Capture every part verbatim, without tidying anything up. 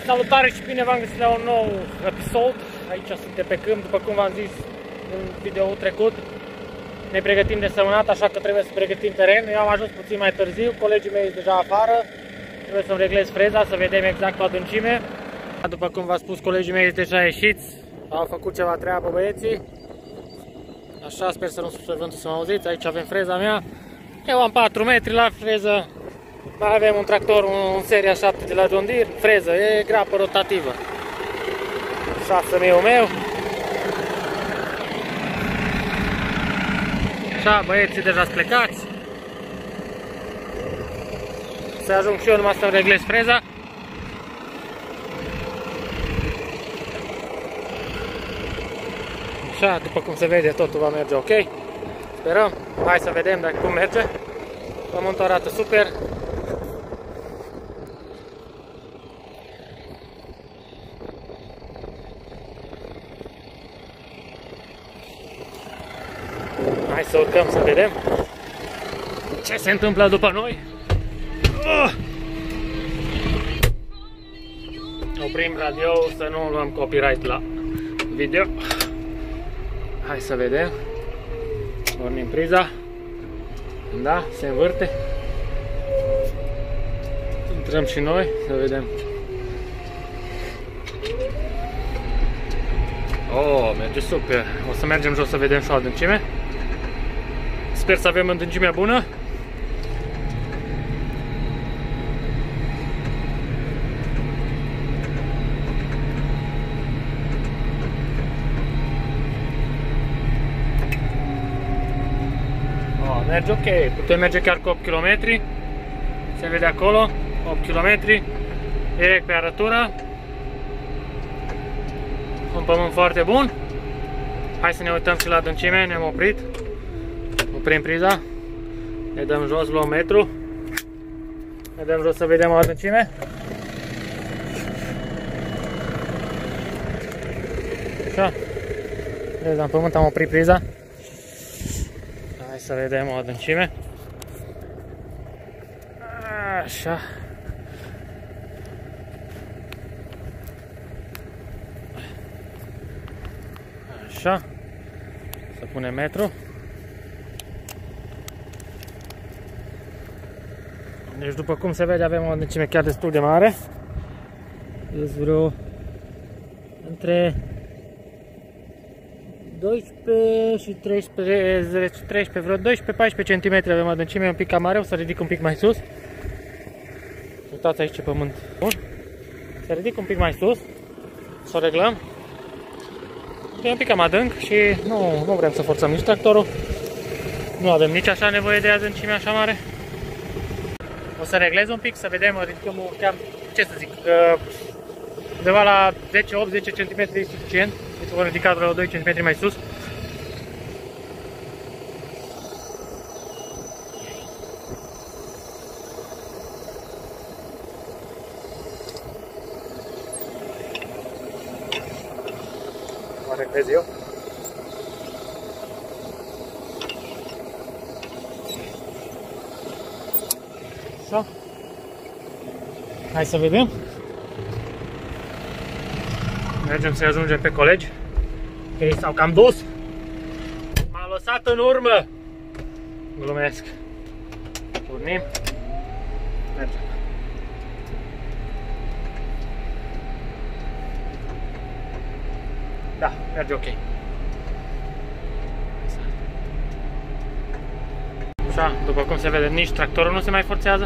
Salutare și bine v-am găsit la un nou episod. Aici suntem pe câmp, după cum v-am zis în videoul trecut. Ne pregătim de sămânat, așa că trebuie să pregătim teren. Eu am ajuns puțin mai târziu, colegii mei sunt deja afară. Trebuie să-mi reglez freza, să vedem exact o adâncime. După cum v-am spus, colegii mei sunt deja ieșiți. Au făcut ceva treabă băieții. Așa, sper să nu sufle vântul să mă auziți. Aici avem freza mea. Eu am patru metri la freză. Mai avem un tractor, un seria șapte de la John Deere. Freză, e grapă rotativă. șase mii meu. Așa, băieții deja sunt plecați. Să ajung și eu numai să-mi reglez freza. Așa, după cum se vede, totul va merge ok. Sperăm. Hai să vedem dacă cum merge. Pământul arată super. Hai să urcăm să vedem ce se întâmplă după noi. Oprim radio să nu luăm copyright la video. Hai să vedem. Pornim priza. Da, se învârte. Intrăm și noi să vedem. Oh, merge super. O să mergem jos să vedem și o adâncime. Sper să avem adâncimea bună. Oh, merge ok. Putem merge chiar cu opt kilometri. Se vede acolo. opt kilometri. Direct pe arătură. Un pământ foarte bun. Hai să ne uităm și la adâncime. Ne-am oprit. Oprim priza. Ne dăm jos, luăm metru. Ne dăm jos să vedem o adâncime. Așa. Vezi, în pământ am oprit priza. Hai să vedem o adâncime. Așa. Așa. Să punem metru. Deci după cum se vede avem o adâncime chiar destul de mare. Este vreo între doisprezece și treisprezece, treisprezece, vreo doisprezece paisprezece centimetri avem adâncime, un pic cam mare, o să ridic un pic mai sus. Uitați aici ce pământ bun. Să ridic un pic mai sus, să o reglăm. E un pic cam adânc și nu, nu vrem să forțăm nici tractorul. Nu avem nici așa nevoie de adâncime așa mare. O să reglez un pic, să vedem, ridicăm, cam, ce să zic, undeva la zece opt zece centimetri e suficient. Deci vom ridica vreo doi centimetri mai sus. Mă reglez eu. Așa. Hai să vedem. Mergem să ajungem pe colegi. Ei s-au cam dus. M-a lăsat în urmă. Glumesc. Pornim. Mergem. Da, merge ok. Așa, după cum se vede, nici tractorul nu se mai forțează.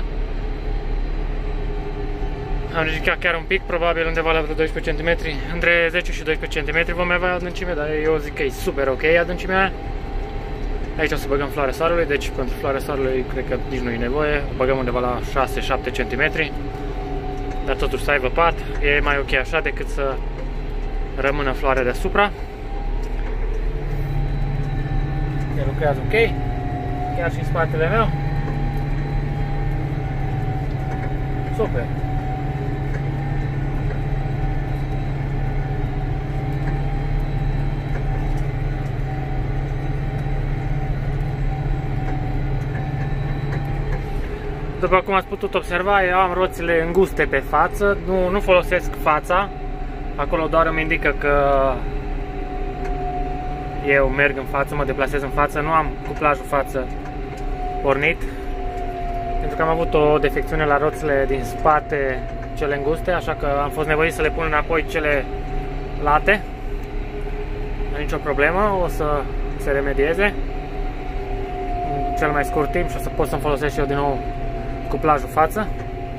Am ridicat chiar un pic, probabil undeva la vreo doisprezece centimetri, între zece și doisprezece centimetri vom avea adâncime, dar eu zic că e super ok adâncimea aia. Aici o să băgăm floarea soarelui, deci pentru floarea soarelui cred că nici nu e nevoie, o băgăm undeva la șase șapte centimetri, dar totuși să aibă pat, e mai ok așa decât să rămână floarea deasupra. Se lucrează ok, chiar și în spatele meu. Super! După cum ați putut observa, eu am roțile înguste pe față, nu, nu folosesc fața. Acolo doar îmi indică că eu merg în față, mă deplasez în față, nu am cuplajul față pornit. Pentru că am avut o defecțiune la roțile din spate, cele înguste, așa că am fost nevoit să le pun înapoi cele late. Nu nicio problemă, o să se remedieze în cel mai scurt timp și o să pot să-mi folosesc și eu din nou cuplajul față.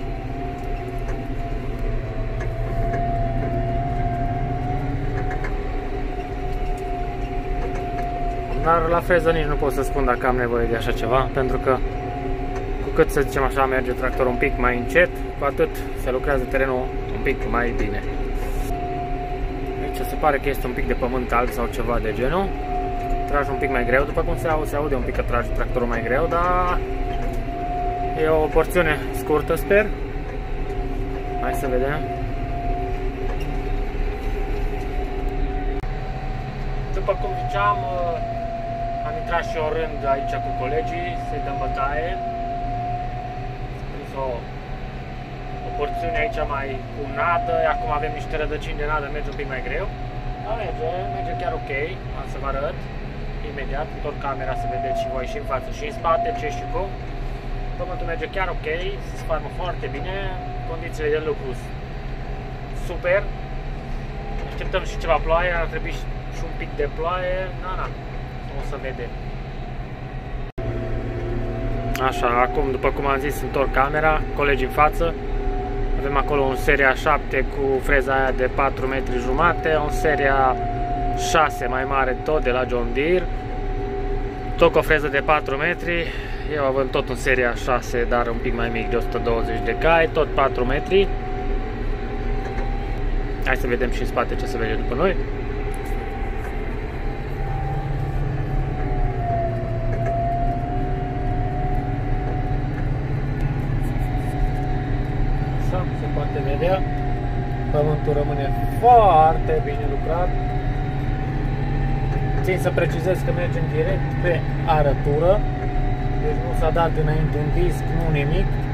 Dar la freză nici nu pot să spun dacă am nevoie de așa ceva, pentru că cu cât, să zicem așa, merge tractorul un pic mai încet, cu atât se lucrează terenul un pic mai bine. Aici se pare că este un pic de pământ alb sau ceva de genul. Trage un pic mai greu, după cum se aude, se aude un pic că trage tractorul mai greu, dar e o porțiune scurtă, sper. Hai să vedem. După cum ziceam, am intrat și o rând aici cu colegii, să-i dăm bătaie. O, o porțiune aici mai cu nadă, acum avem niște rădăcini de nadă, merge un pic mai greu. Dar merge, merge chiar ok, am să vă arăt imediat, întorc camera să vedeți și voi și în față și în spate, ce și cum. Pământul merge chiar ok, se sfarmă foarte bine, condițiile de lucru super. Așteptăm și ceva ploaie, ar trebui și un pic de ploaie, na, na, o să vedem. Așa, acum, după cum am zis, întorc camera, colegi în față. Avem acolo un seria șapte cu freza aia de patru metri jumate, un seria șase mai mare tot de la John Deere, tot cu o freză de patru metri. Eu avem tot un seria șase, dar un pic mai mic, de o sută douăzeci de cai, tot patru metri. Hai să vedem și în spate ce se vede după noi. Se poate vedea, pământul rămâne foarte bine lucrat. Țin să precizez că mergem direct pe arătură, deci nu s-a dat înainte un disc, nu nimic.